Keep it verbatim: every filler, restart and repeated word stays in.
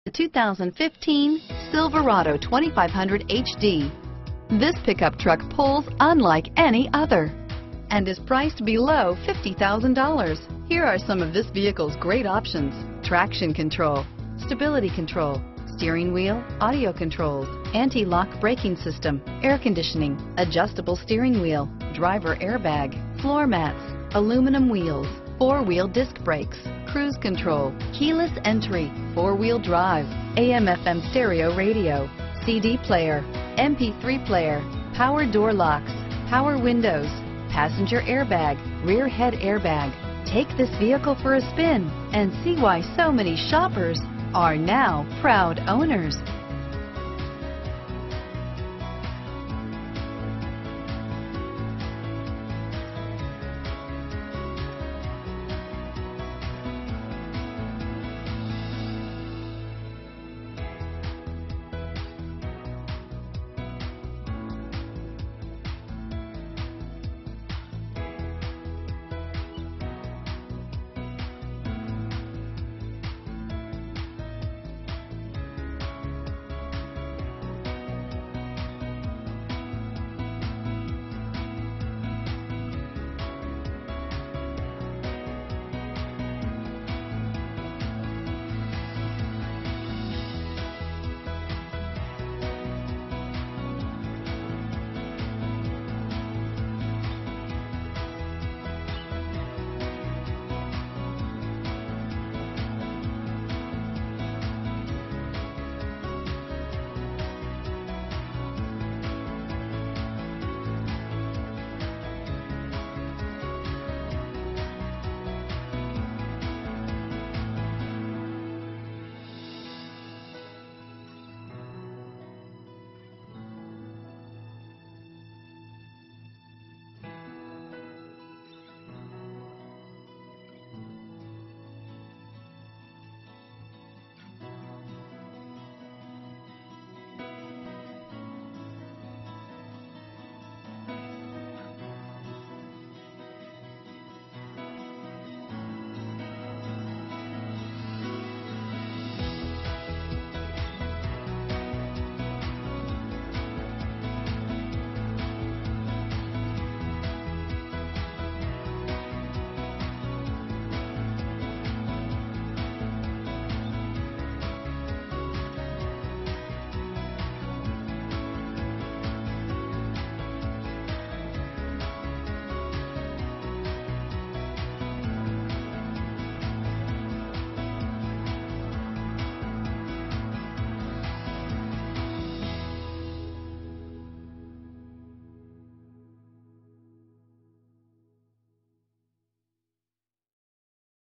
The two thousand fifteen Silverado twenty-five hundred H D. This pickup truck pulls unlike any other and is priced below fifty thousand dollars. Here are some of this vehicle's great options: traction control, stability control, steering wheel audio controls, anti-lock braking system, air conditioning, adjustable steering wheel, driver airbag, floor mats, aluminum wheels, four-wheel disc brakes, cruise control, keyless entry, four-wheel drive, A M F M stereo radio, C D player, M P three player, power door locks, power windows, passenger airbag, rear head airbag. Take this vehicle for a spin and see why so many shoppers are now proud owners.